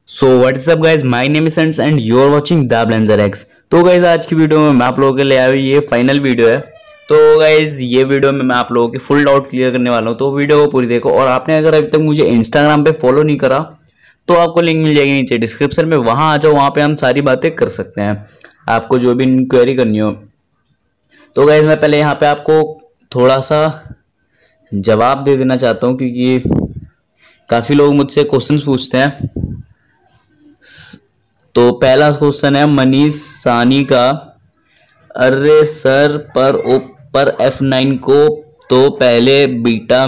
So what's up guys, my name is and you are watching the Blenzer X. तो guys आज की video में मैं आप लोगों के लिए आया हूँ, ये फाइनल वीडियो है। तो गाइज ये वीडियो में मैं आप लोगों के फुल डाउट क्लियर करने वाला हूँ, तो वीडियो को पूरी देखो। और आपने अगर अभी तक मुझे इंस्टाग्राम पे फॉलो नहीं करा तो आपको लिंक मिल जाएगी नीचे डिस्क्रिप्शन में, वहां आ जाओ, वहां पे हम सारी बातें कर सकते हैं, आपको जो भी इंक्वायरी करनी हो। तो गाइज मैं पहले यहाँ पे आपको थोड़ा सा जवाब दे देना चाहता हूँ, क्योंकि काफ़ी लोग मुझसे क्वेश्चंस पूछते हैं। तो पहला क्वेश्चन है मनीष सानी का, अरे सर पर F9 को तो पहले बीटा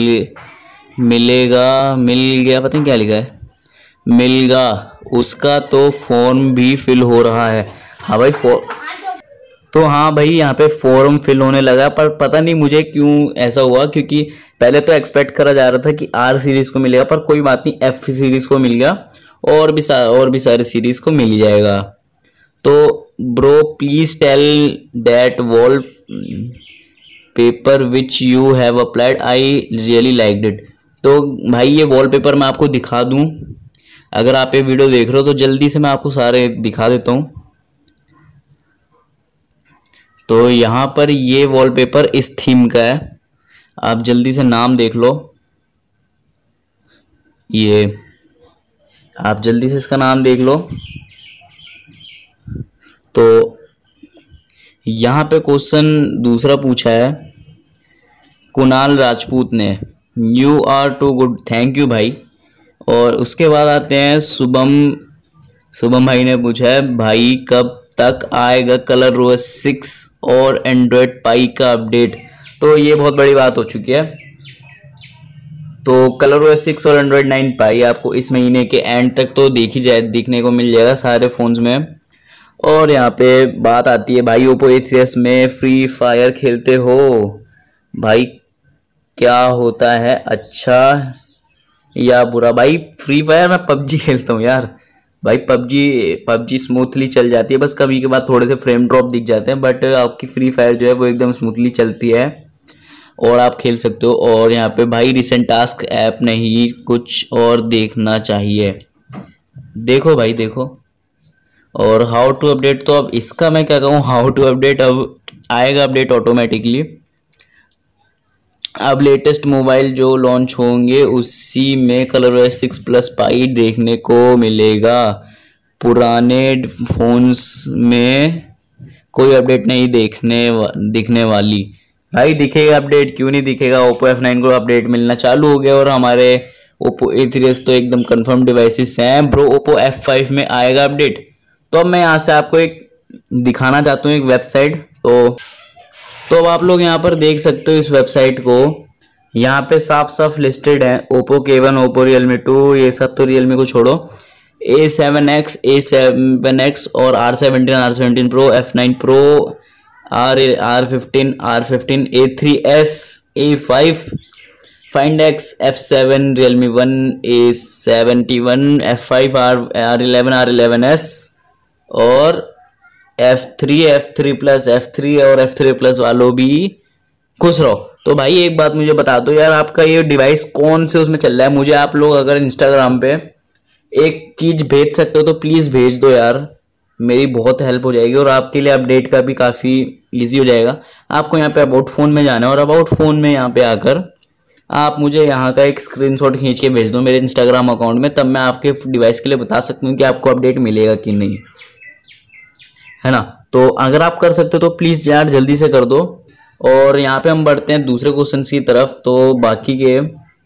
मिल गया, पता नहीं क्या लिखा है, मिलगा, उसका तो फॉर्म भी फिल हो रहा है। हाँ भाई तो हाँ भाई यहाँ पे फॉर्म फिल होने लगा, पर पता नहीं मुझे क्यों ऐसा हुआ, क्योंकि पहले तो एक्सपेक्ट करा जा रहा था कि R सीरीज को मिलेगा, पर कोई बात नहीं, F सीरीज को मिल गया, और भी सारे सीरीज को मिल जाएगा। तो bro please tell that wallpaper which you have applied, I really liked it. तो भाई ये वॉलपेपर मैं आपको दिखा दूं, अगर आप ये वीडियो देख रहे हो तो जल्दी से मैं आपको सारे दिखा देता हूँ। तो यहाँ पर ये वॉलपेपर इस थीम का है, आप जल्दी से नाम देख लो, ये आप जल्दी से इसका नाम देख लो। तो यहाँ पे क्वेश्चन दूसरा पूछा है कुणाल राजपूत ने, you are too good, thank you भाई। और उसके बाद आते हैं शुभम भाई ने पूछा है, भाई कब तक आएगा कलर OS 6 और एंड्रॉयड पाई का अपडेट। तो ये बहुत बड़ी बात हो चुकी है। तो कलर OS 6 और एंड्रॉयड 9 पाई आपको इस महीने के एंड तक तो दिखने को मिल जाएगा सारे फोन्स में। और यहाँ पे बात आती है भाई, ओप्पो A3s में फ्री फायर खेलते हो भाई, क्या होता है अच्छा या बुरा? भाई फ्री फायर मैं पबजी खेलता हूँ यार, भाई पबजी स्मूथली चल जाती है, बस कभी के बाद थोड़े से फ्रेम ड्रॉप दिख जाते हैं, बट आपकी फ्री फायर जो है वो एकदम स्मूथली चलती है और आप खेल सकते हो। और यहाँ पे भाई रिसेंट टास्क ऐप नहीं, कुछ और देखना चाहिए, देखो भाई देखो। और हाउ टू अपडेट, तो अब इसका मैं क्या कहूँ, हाउ टू अपडेट, अब आएगा अपडेट ऑटोमेटिकली। अब लेटेस्ट मोबाइल जो लॉन्च होंगे उसी में कलर OS 6 प्लस पाई देखने को मिलेगा, पुराने फोन्स में कोई अपडेट नहीं दिखने वाली। भाई दिखेगा अपडेट, क्यों नहीं दिखेगा, ओप्पो F9 को अपडेट मिलना चालू हो गया, और हमारे ओप्पो A3s तो एकदम कंफर्म डिवाइसेस हैं ब्रो। ओप्पो F5 में आएगा अपडेट। तो अब मैं यहाँ से आपको एक दिखाना चाहता हूँ, एक वेबसाइट। तो अब आप लोग यहाँ पर देख सकते हो इस वेबसाइट को, यहाँ पे साफ साफ लिस्टेड है ओप्पो K1, ओप्पो Realme 2, ये सब तो Realme को छोड़ो, A7X और R17 Pro, F9 Pro, R15, A3s, A5, Find X, F7, Realme 1, A71, F5, R11s और F3 प्लस, F3 और F3 प्लस वालों भी खुश रहो। तो भाई एक बात मुझे बता दो यार, आपका ये डिवाइस कौन से उसमें चल रहा है, मुझे आप लोग अगर इंस्टाग्राम पे एक चीज भेज सकते हो तो प्लीज भेज दो यार, मेरी बहुत हेल्प हो जाएगी और आपके लिए अपडेट का भी काफी इजी हो जाएगा। आपको यहाँ पे अबाउट फोन में जाना है, और अबाउट फोन में यहाँ पे आकर आप मुझे यहाँ का एक स्क्रीनशॉट खींच के भेज दो मेरे इंस्टाग्राम अकाउंट में, तब मैं आपके डिवाइस के लिए बता सकती हूँ कि आपको अपडेट मिलेगा कि नहीं, है ना। तो अगर आप कर सकते हो तो प्लीज यार जल्दी से कर दो। और यहाँ पे हम बढ़ते हैं दूसरे क्वेश्चन की तरफ। तो बाकी के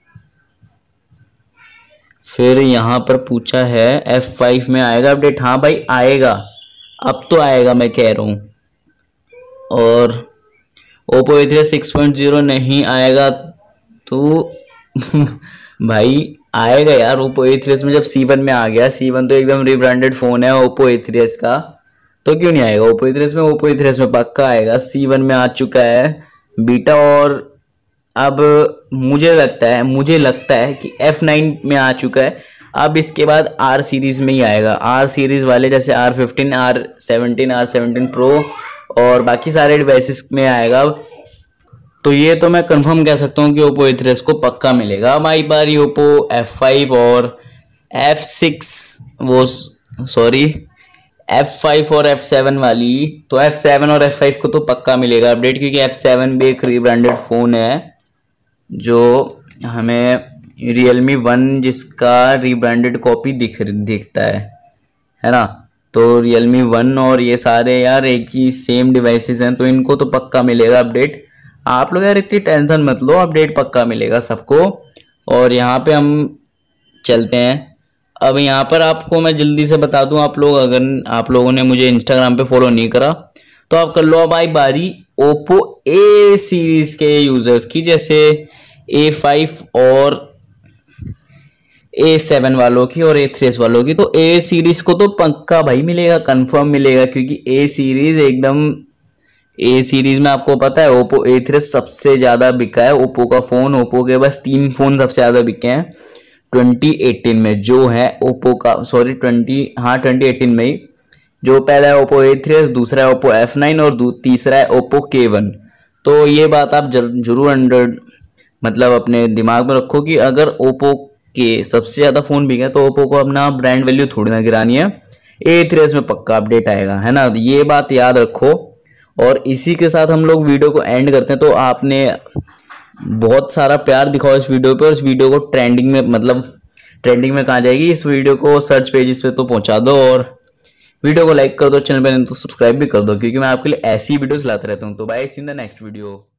फिर यहाँ पर पूछा है F5 में आएगा अपडेट, हाँ भाई आएगा, अब तो आएगा मैं कह रहा हूँ। और ओप्पो A3 6.0 नहीं आएगा तो भाई आएगा यार, ओप्पो A3 में जब C1 में आ गया, C1 तो एकदम रिब्रांडेड फोन है ओप्पो A3 का, तो क्यों नहीं आएगा ओप्पो A3 में पक्का आएगा। C1 में आ चुका है बीटा, और अब मुझे लगता है कि F9 में आ चुका है, अब इसके बाद R सीरीज में ही आएगा, R सीरीज वाले जैसे R15, R17 Pro और बाकी सारे डिवाइसेस में आएगा। तो ये तो मैं कंफर्म कह सकता हूँ कि ओप्पो A3 को पक्का मिलेगा। अब आई बारी ओप्पो F5 और F6 वो सॉरी F5 और F7 वाली, तो F7 और F5 को तो पक्का मिलेगा अपडेट, क्योंकि F7 भी एक रीब्रांडेड फ़ोन है जो हमें Realme 1 जिसका रीब्रांडेड कॉपी दिखता है ना। तो Realme 1 और ये सारे यार एक ही सेम डिवाइसेस हैं, तो इनको तो पक्का मिलेगा अपडेट। आप लोग यार इतनी टेंशन मत लो, अपडेट पक्का मिलेगा सबको। और यहाँ पे हम चलते हैं। अब यहाँ पर आपको मैं जल्दी से बता दूं, आप लोग अगर आप लोगों ने मुझे इंस्टाग्राम पे फॉलो नहीं करा तो आप कर लो। अब आई बारी ओप्पो ए सीरीज के यूजर्स की, जैसे A5 और A7 वालों की और A3s वालों की। तो ए सीरीज को तो पक्का भाई मिलेगा, कंफर्म मिलेगा, क्योंकि ए सीरीज में आपको पता है ओप्पो A3s सबसे ज्यादा बिका है। ओप्पो का फोन, ओप्पो के बस 3 फोन सबसे ज्यादा बिके हैं 2018 में, जो है ओप्पो का, सॉरी 2018 में ही। जो पहला है ओप्पो A3s, दूसरा है ओप्पो F9 और तीसरा है ओप्पो K1। तो ये बात आप जरूर मतलब अपने दिमाग में रखो कि अगर ओप्पो के सबसे ज्यादा फोन बिके तो ओप्पो को अपना ब्रांड वैल्यू थोड़ी ना गिरानी है। A3s में पक्का अपडेट आएगा, है ना, ये बात याद रखो। और इसी के साथ हम लोग वीडियो को एंड करते हैं। तो आपने बहुत सारा प्यार दिखाओ इस वीडियो पे, और इस वीडियो को ट्रेंडिंग में, मतलब ट्रेंडिंग में कहाँ जाएगी, इस वीडियो को सर्च पेजेस पे तो पहुंचा दो। और वीडियो को लाइक कर दो, चैनल पे नहीं तो सब्सक्राइब भी कर दो, क्योंकि मैं आपके लिए ऐसी वीडियोस लाता रहता हूँ। तो bye, see in the next video.